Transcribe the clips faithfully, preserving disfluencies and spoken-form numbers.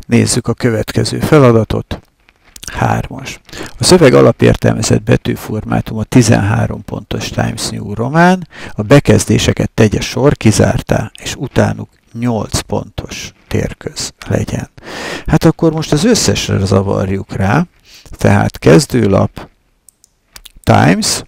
Nézzük a következő feladatot. hármas. A szöveg alapértelmezett betűformátuma tizenhárom pontos Times New Roman, a bekezdéseket tegye sor kizártá, és utánuk nyolc pontos térköz legyen. Hát akkor most az összesre zavarjuk rá, tehát kezdőlap, Times,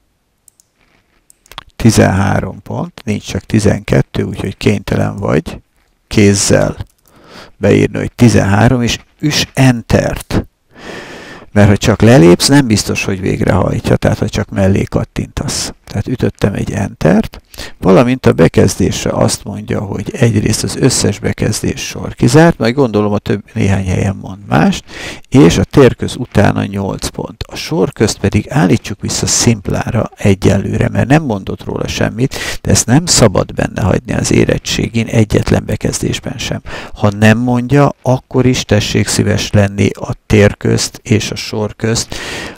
tizenhárom pont, nincs csak tizenkettő, úgyhogy kénytelen vagy kézzel beírni, hogy tizenhárom, és üss Entert. Mert ha csak lelépsz, nem biztos, hogy végrehajtja, tehát ha csak mellé kattintasz. Tehát ütöttem egy Entert, valamint a bekezdésre azt mondja, hogy egyrészt az összes bekezdés sor kizárt, majd gondolom a több néhány helyen mond mást, és a térköz utána nyolc pont. A sor közt pedig állítsuk vissza szimplára egyelőre, mert nem mondott róla semmit, de ezt nem szabad benne hagyni az érettségén egyetlen bekezdésben sem. Ha nem mondja, akkor is tessék szíves lenni a térközt és a sor közt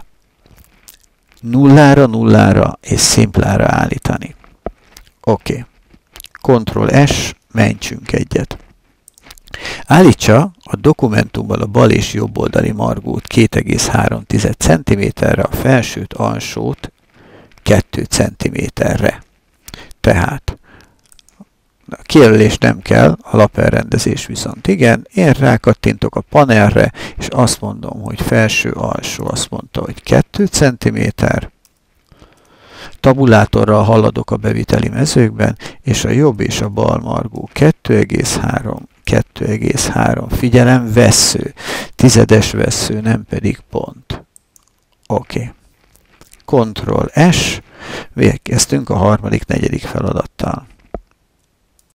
nullára, nullára és szimplára állítani. Oké. Okay. Ctrl S, mentsünk egyet. Állítsa a dokumentumban a bal és jobb oldali margót két egész három centiméterre, a felsőt, alsót két centiméterre. Tehát a kijelölés nem kell, a lapelrendezés viszont igen. Én rákattintok a panelre, és azt mondom, hogy felső-alsó, azt mondta, hogy két centiméter. Tabulátorral haladok a beviteli mezőkben, és a jobb és a bal margó kettő egész három, kettő egész három. Figyelem, vessző. Tizedes vessző, nem pedig pont. Oké. Okay. Ctrl S, végeztünk a harmadik, negyedik feladattal.